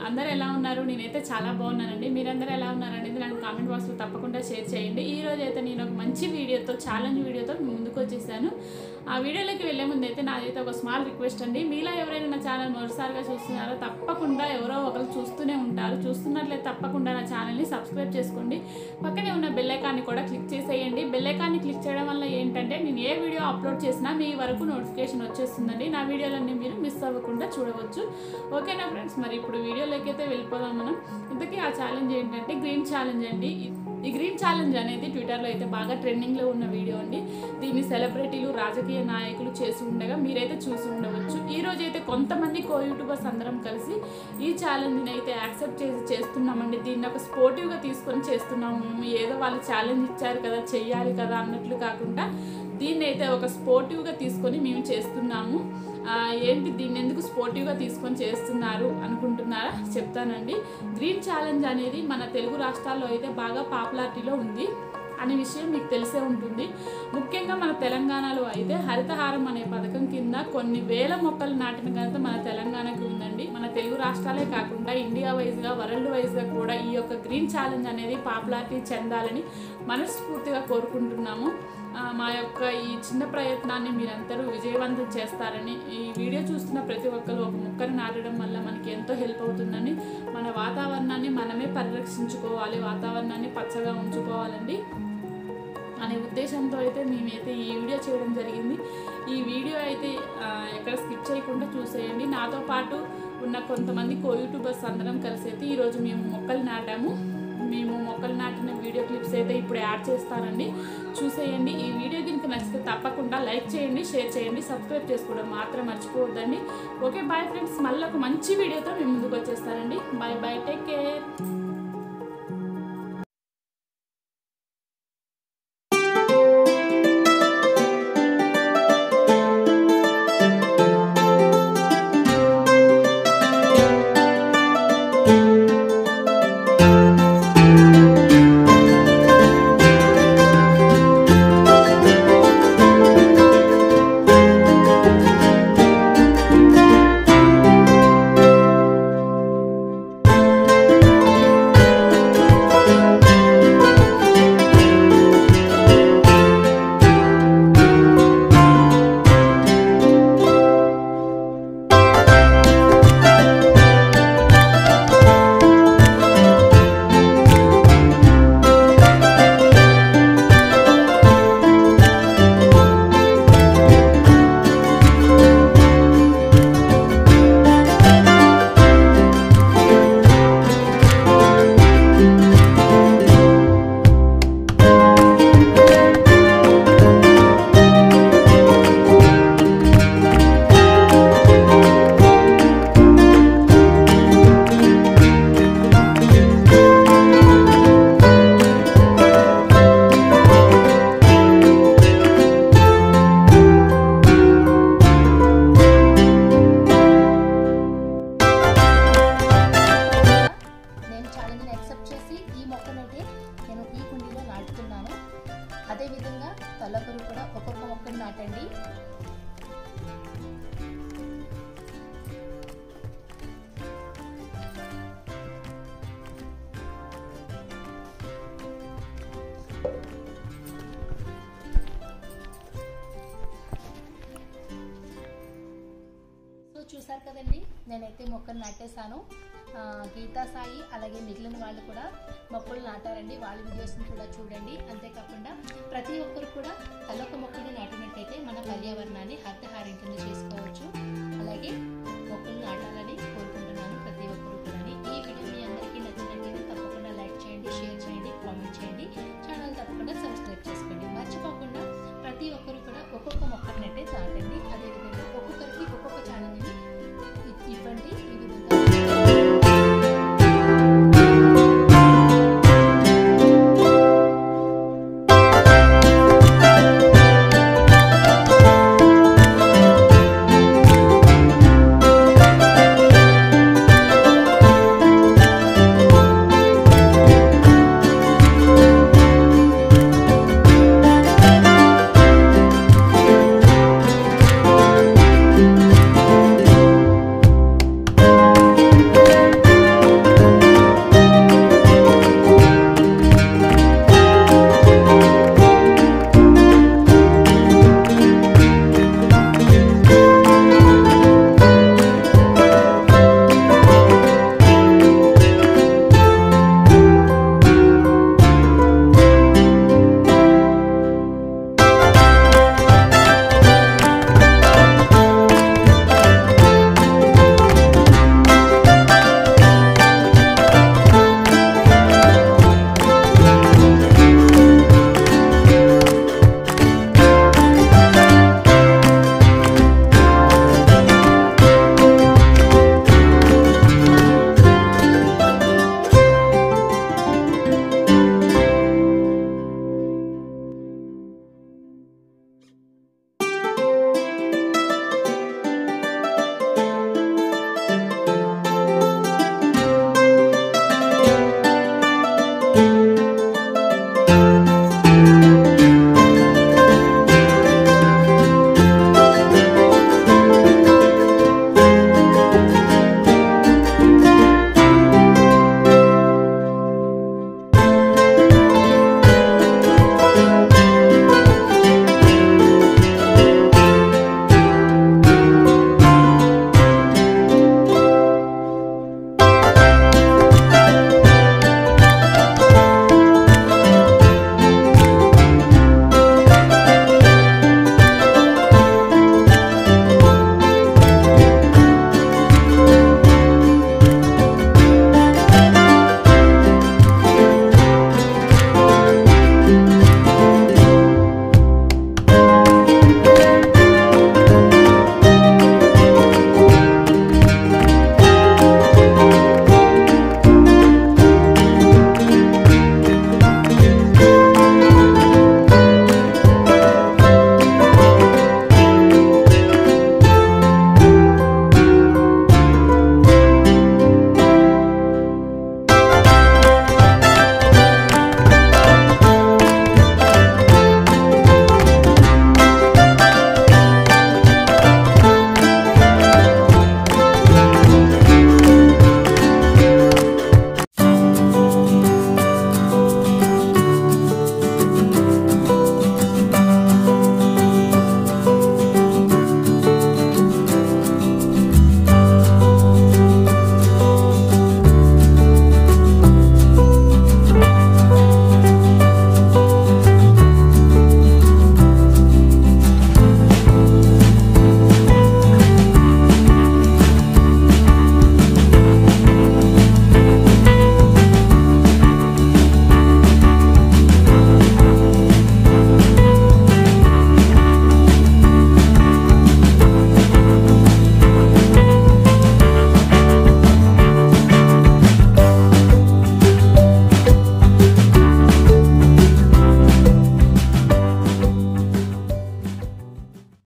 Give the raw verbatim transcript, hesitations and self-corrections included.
అందరూ ఎలా ఉన్నారు? నేనైతే చాలా బాగున్నానండి. మీరందరూ ఎలా ఉన్నారనేది నాకు కామెంట్ బాక్స్లో తప్పకుండా షేర్ చేయండి. ఈ రోజు అయితే నేను ఒక మంచి వీడియోతో ఛాలెంజ్ వీడియోతో ముందుకు వచ్చేసాను. ఆ వీడియోలోకి వెళ్ళే ముందు అయితే నాదైతే ఒక స్మాల్ రిక్వెస్ట్ అండి. మీలో ఎవరైనా నా ఛానల్ మొదటిసారిగా చూస్తున్నారో తప్పకుండా ఎవరో ఒకరు చూస్తూనే ఉంటారు. చూస్తున్నట్లయితే తప్పకుండా నా ఛానల్ని సబ్స్క్రైబ్ చేసుకోండి. పక్కనే ఉన్న బెల్ ఐకాన్ని కూడా క్లిక్ చేసేయండి. బెల్ ఐకాన్ని క్లిక్ చేయడం వల్ల ఏంటంటే నేను ఏ వీడియో అప్లోడ్ చేసినా మీ వరకు నోటిఫికేషన్ వచ్చేస్తుందండి. నా వీడియోలన్నీ మీరు మిస్ అవ్వకుండా చూడవచ్చు. ఓకేనా ఫ్రెండ్స్, మరి ఇప్పుడు వీడియోలోకి అయితే వెళ్ళిపోదాం మనం. ఇంతకీ ఆ ఛాలెంజ్ ఏంటంటే గ్రీన్ ఛాలెంజ్ అండి. ఈ గ్రీన్ ఛాలెంజ్ అనేది ట్విట్టర్లో అయితే బాగా ట్రెండింగ్లో ఉన్న వీడియో అండి. దీన్ని సెలబ్రిటీలు, రాజకీయ నాయకులు చేసి ఉండగా మీరైతే చూసి ఉండవచ్చు. ఈ రోజు అయితే కొంతమంది కో యూట్యూబర్స్ అందరం కలిసి ఈ ఛాలెంజ్ని అయితే యాక్సెప్ట్ చేసి చేస్తున్నామండి. దీన్ని ఒక స్పోర్టివ్గా తీసుకొని చేస్తున్నాము. మేము ఏదో వాళ్ళు ఛాలెంజ్ ఇచ్చారు కదా, చెయ్యాలి కదా అన్నట్లు కాకుండా దీన్ని అయితే ఒక స్పోర్టివ్గా తీసుకొని మేము చేస్తున్నాము. ఏంటి దీన్ని ఎందుకు స్పోర్టివ్గా తీసుకొని చేస్తున్నారు అనుకుంటున్నారా? చెప్తానండి. గ్రీన్ ఛాలెంజ్ అనేది మన తెలుగు రాష్ట్రాల్లో అయితే బాగా పాపులారిటీలో ఉంది అనే విషయం మీకు తెలిసే ఉంటుంది. ముఖ్యంగా మన తెలంగాణలో అయితే హరితహారం అనే పథకం కింద కొన్ని వేల మొక్కలు నాటిన ఘనత మన తెలంగాణకు ఉందండి. మన తెలుగు రాష్ట్రాలే కాకుండా ఇండియా వైజ్గా, వరల్డ్ వైజ్గా కూడా ఈ యొక్క గ్రీన్ ఛాలెంజ్ అనేది పాపులారిటీ చెందాలని మనస్ఫూర్తిగా కోరుకుంటున్నాము. మా యొక్క ఈ చిన్న ప్రయత్నాన్ని మీరందరూ విజయవంతం చేస్తారని, ఈ వీడియో చూస్తున్న ప్రతి ఒక్కరు ఒక మొక్కను నాటడం వల్ల మనకి ఎంతో హెల్ప్ అవుతుందని, మన వాతావరణాన్ని మనమే పరిరక్షించుకోవాలి, వాతావరణాన్ని పచ్చగా ఉంచుకోవాలండి అనే ఉద్దేశంతో అయితే మేమైతే ఈ వీడియో చేయడం జరిగింది. ఈ వీడియో అయితే ఎక్కడ స్కిప్ చేయకుండా చూసేయండి. నాతో పాటు ఉన్న కొంతమంది కో యూట్యూబర్స్ అందరం కలిసి అయితే ఈరోజు మేము మొక్కలు నాటాము. మేము మొక్కలు నాటిన వీడియో క్లిప్స్ అయితే ఇప్పుడు యాడ్ చేస్తానండి, చూసేయండి. ఈ వీడియో కనుక నచ్చితే తప్పకుండా లైక్ చేయండి, షేర్ చేయండి, సబ్స్క్రైబ్ చేసుకోవడం మాత్రం మర్చిపోవద్దండి. ఓకే బాయ్ ఫ్రెండ్స్, మళ్ళీ ఒక మంచి వీడియోతో మేము ముందుకు వచ్చేస్తానండి. Bye bye, take care. అదేవిధంగా తలొకరు కూడా ఒక్కొక్క మొక్కను నాటండి. సో చూసారు కదండి, నేనైతే మొక్కను నాటేశాను. గీతా సాయి అలాగే మిగిలిన వాళ్ళు కూడా మొక్కలు నాటారండి. వాళ్ళ వీడియోస్ని కూడా చూడండి. అంతేకాకుండా ప్రతి ఒక్కరు కూడా తలొక మొక్కని నాటినట్టయితే మన పర్యావరణాన్ని హరితహారం కింద చేసుకోవచ్చు. అలాగే మొక్కలు నాటాలని కోరుకుంటున్నాను ప్రతి ఒక్కరు కూడా. ఈ వీడియో మీ అందరికీ నచ్చినట్టయితే తప్పకుండా లైక్ చేయండి, షేర్ చేయండి, కామెంట్ చేయండి, ఛానల్ తప్పకుండా సబ్స్క్రైబ్ చేయండి.